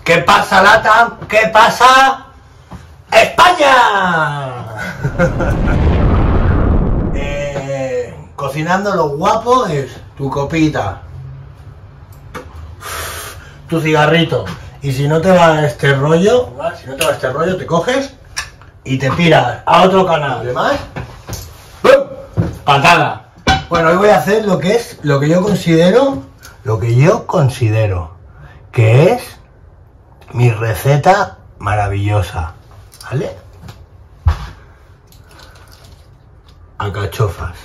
¿Qué pasa, LATAM? ¿Qué pasa, España? Cocinando lo guapo es tu copita, tu cigarrito. Y si no te va este rollo, ¿vale? Si no te va este rollo, te coges y te tiras a otro canal. Además, ¡pum! Patada. Bueno, hoy voy a hacer lo que yo considero que es mi receta maravillosa, ¿vale? Alcachofas.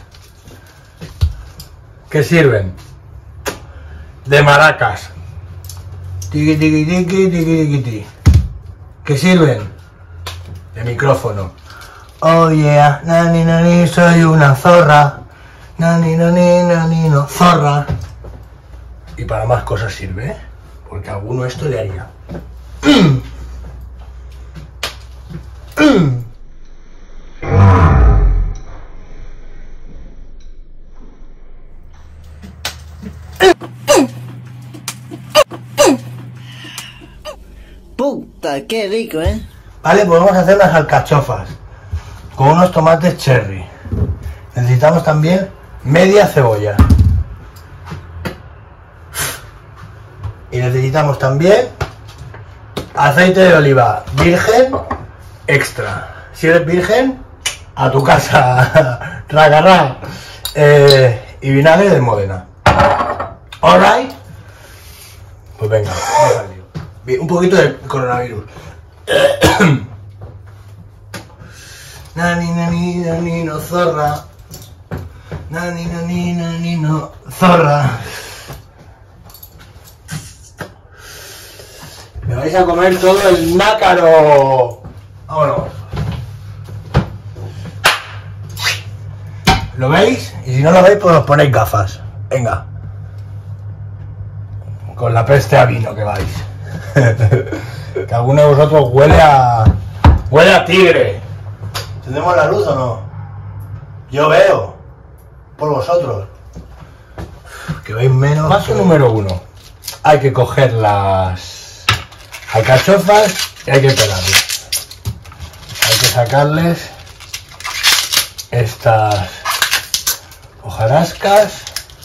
¿Qué sirven? De maracas. Tiqui, tiqui, tiqui, tiqui, tiqui, tiqui. ¿Qué sirven? De micrófono. Oh yeah, nani, nani, soy una zorra. Nani, nani, nani, no, zorra. Y para más cosas sirve, ¿eh? Porque alguno esto le haría. Puta, qué rico, ¿eh? Vale, pues vamos a hacer unas alcachofas con unos tomates cherry. Necesitamos también media cebolla. Y necesitamos también aceite de oliva virgen extra. Si eres virgen, a tu casa. Racarrá. Y vinagre de Módena. Alright. Pues venga, vamos al lío. Un poquito de coronavirus. Nani, nani, nani, no, zorra. Nani, nani, nani, no, zorra. Me vais a comer todo el nácaro. Vámonos. ¿Lo veis? Y si no lo veis, pues os ponéis gafas. Venga. Con la peste a vino que vais. Que alguno de vosotros huele a tigre. ¿Encendemos la luz o no? Yo veo. Por vosotros. Que veis menos. Paso número 1. Hay que coger las alcachofas y hay que pelarlas. Hay que sacarles estas hojarascas.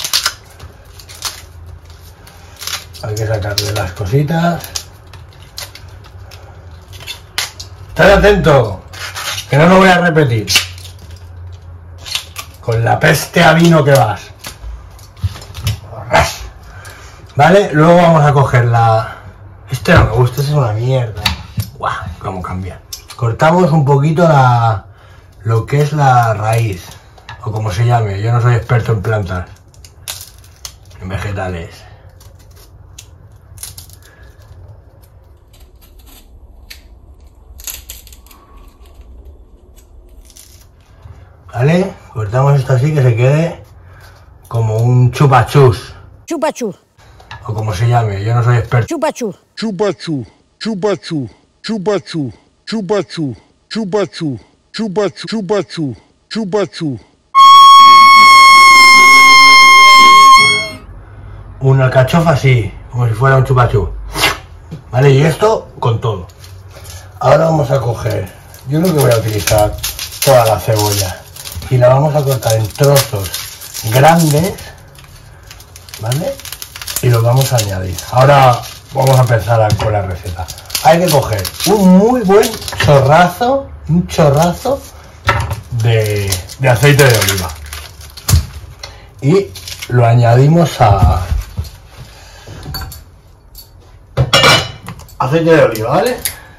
Hay que sacarle las cositas. Estad atento, que no lo voy a repetir. Con la peste a vino que vas. Vale, luego vamos a coger la... Este no me gusta, este es una mierda. Guau, cómo cambia. Cortamos un poquito lo que es la raíz, o como se llame. Yo no soy experto en plantas, en vegetales. ¿Vale? Cortamos esto así que se quede como un chupachus. Chupachú. O como se llame, yo no soy experto. Chupachú. Chupachú, chupachú, chupachú, chupachú, chupachú, chupachú, chupachú, chupachú. Una alcachofa así, como si fuera un chupachú. Vale, y esto con todo. Ahora vamos a coger, yo creo que voy a utilizar toda la cebolla. Y la vamos a cortar en trozos grandes, ¿vale? Y los vamos a añadir. Ahora vamos a empezar con la receta. Hay que coger un muy buen chorrazo, un chorrazo de aceite de oliva. Y lo añadimos a aceite de oliva, ¿vale?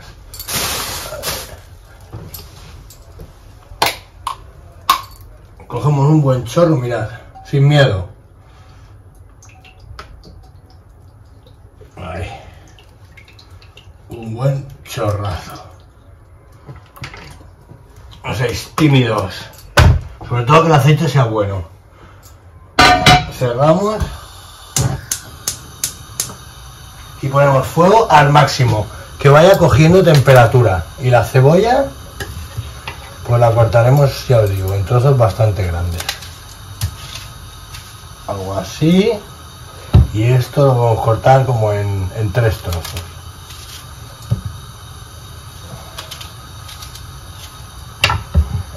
Cogemos un buen chorro, mirad, sin miedo. Ahí. Un buen chorrazo. No seáis tímidos. Sobre todo que el aceite sea bueno. Cerramos. Y ponemos fuego al máximo. Que vaya cogiendo temperatura. Y la cebolla... pues la cortaremos, ya os digo, en trozos bastante grandes. Algo así. Y esto lo vamos a cortar como en 3 trozos.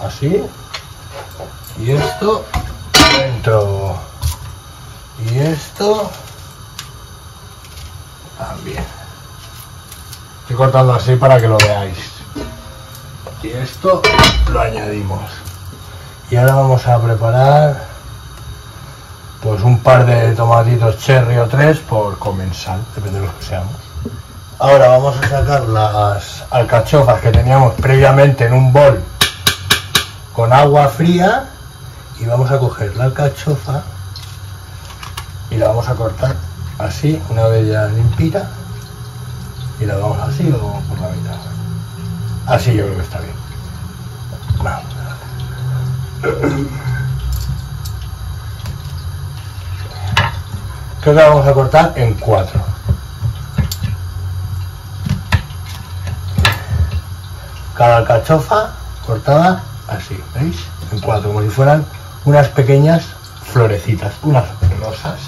así. Y esto dentro. Y esto también. Estoy cortando así para que lo veáis. Y esto lo añadimos. Y ahora vamos a preparar pues un par de tomatitos cherry o 3 por comensal, depende de los que seamos. Ahora vamos a sacar las alcachofas que teníamos previamente en un bol con agua fría y vamos a coger la alcachofa y la vamos a cortar así, una vez ya limpita, y la vamos así o por la mitad. Así yo creo que está bien. Vamos. Creo que la vamos a cortar en 4. Cada alcachofa cortada así, ¿veis? En 4, como si fueran unas pequeñas florecitas, unas rosas.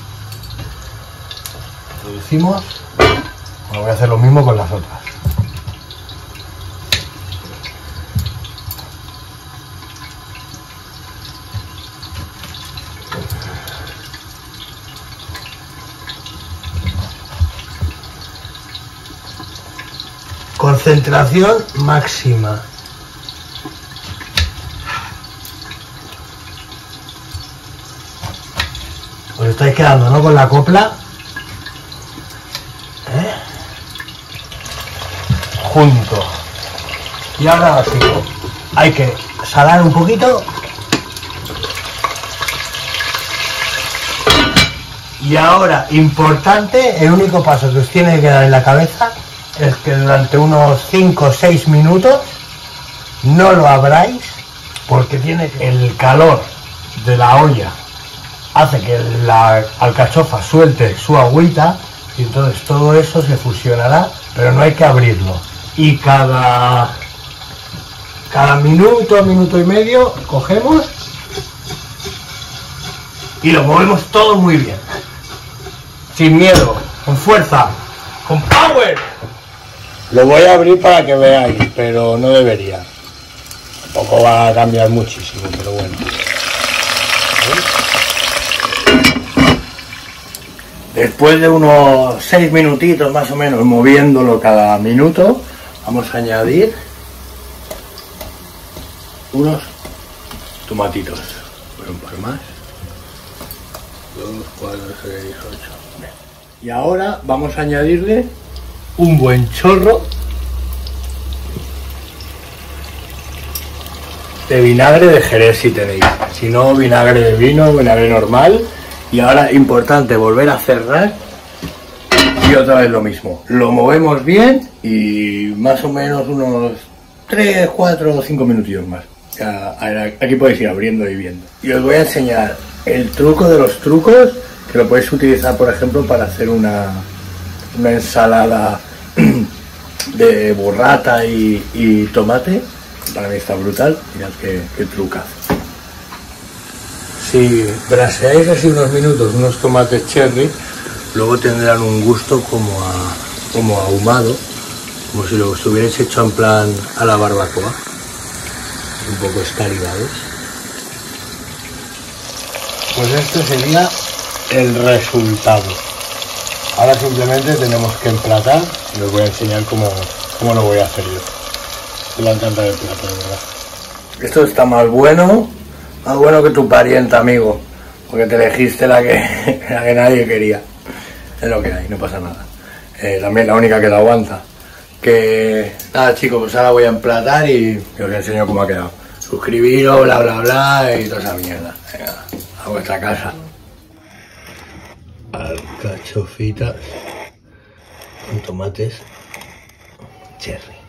Introducimos. Bueno, voy a hacer lo mismo con las otras. Concentración máxima. Os estáis quedando, ¿no? Con la copla. Junto. Y ahora así. Hay que salar un poquito. Y ahora, importante, el único paso que os tiene que dar en la cabeza es que durante unos 5 o 6 minutos no lo abráis, porque tiene el calor de la olla hace que la alcachofa suelte su agüita y entonces todo eso se fusionará, pero no hay que abrirlo. Y cada minuto, minuto y medio cogemos y lo movemos todo muy bien, sin miedo, con fuerza, con power. Lo voy a abrir para que veáis, pero no debería. Tampoco va a cambiar muchísimo, pero bueno. Después de unos 6 minutitos más o menos moviéndolo cada minuto, vamos a añadir unos tomatitos. Un par más. 2, 4, 6, 8. Y ahora vamos a añadirle un buen chorro de vinagre de Jerez si tenéis, si no vinagre de vino, vinagre normal. Y ahora importante volver a cerrar y otra vez lo mismo, lo movemos bien y más o menos unos 3, 4 o 5 minutillos más. Aquí podéis ir abriendo y viendo. Y os voy a enseñar el truco de los trucos, que lo podéis utilizar por ejemplo para hacer una ensalada de burrata y tomate. Para mí está brutal. Mirad qué trucazo. Si braseáis así unos minutos unos tomates cherry, luego tendrán un gusto como ahumado, como si lo hubierais hecho en plan a la barbacoa, un poco escalivados. Pues este sería el resultado. Ahora simplemente tenemos que emplatar y os voy a enseñar cómo lo voy a hacer yo. Me va a encantar el plato, de verdad. Esto está más bueno que tu pariente, amigo, porque te elegiste la que nadie quería. Es lo que hay, no pasa nada. También la única que la aguanta. Que nada, chicos, pues ahora voy a emplatar y os enseño cómo ha quedado. Suscribiros, bla bla bla y toda esa mierda. Venga, a vuestra casa. Alcachofitas con tomates cherry.